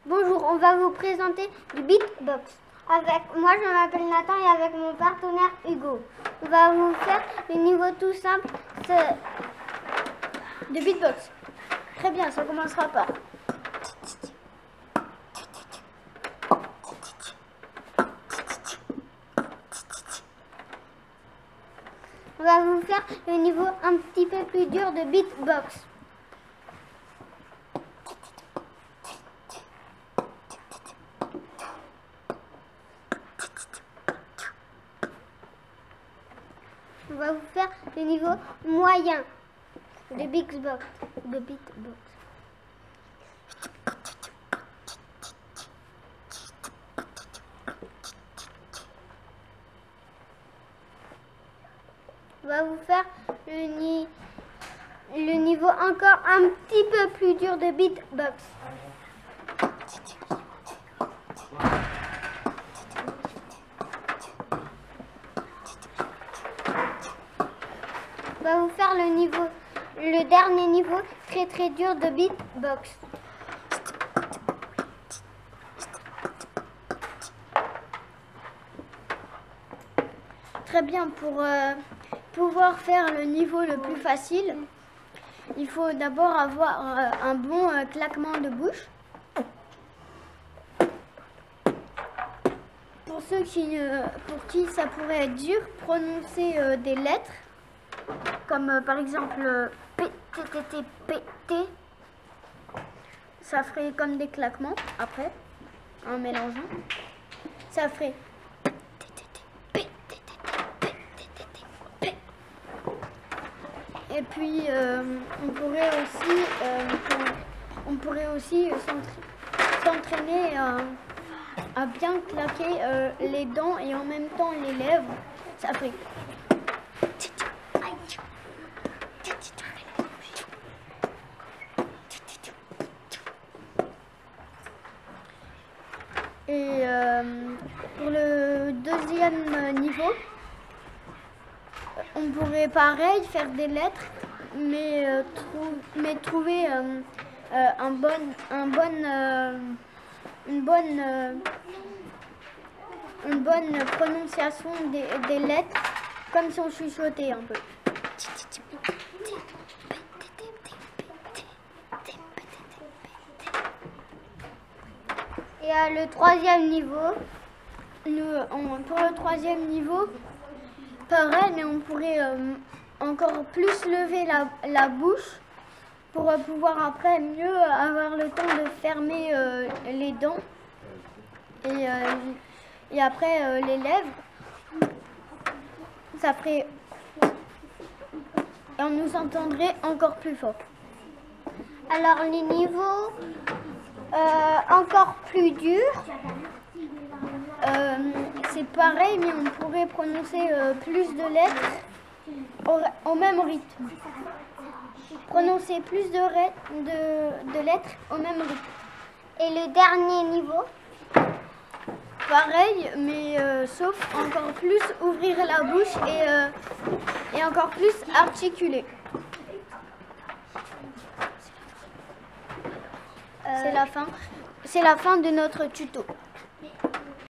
Bonjour, on va vous présenter du beatbox. Moi, je m'appelle Nathan et avec mon partenaire Hugo. On va vous faire le niveau tout simple de beatbox. Très bien, ça commencera par... On va vous faire le niveau un petit peu plus dur de beatbox. On va vous faire le niveau moyen de beatbox. On va vous faire le niveau encore un petit peu plus dur de beatbox. On va vous faire le dernier niveau très très dur de beatbox. Très bien, pour pouvoir faire le niveau le plus facile, il faut d'abord avoir un bon claquement de bouche. Pour ceux pour qui ça pourrait être dur, prononcer des lettres, comme par exemple P-T-T-T-P-T. Ça ferait comme des claquements après, en mélangeant. Ça ferait et puis on pourrait aussi s'entraîner à bien claquer les dents et en même temps les lèvres. Ça fait et pour le deuxième niveau, on pourrait pareil faire des lettres, mais trouver une bonne prononciation des lettres, comme si on chuchotait un peu. Et à le troisième niveau, pour le troisième niveau, pareil, mais on pourrait encore plus lever la bouche pour pouvoir après mieux avoir le temps de fermer les dents et après les lèvres. Ça ferait... Et on nous entendrait encore plus fort. Alors les niveaux encore plus durs, c'est pareil, mais on pourrait prononcer plus de lettres au même rythme. Prononcer plus de lettres au même rythme. Et le dernier niveau, pareil, mais sauf encore plus ouvrir la bouche et encore plus articuler. C'est la fin de notre tuto.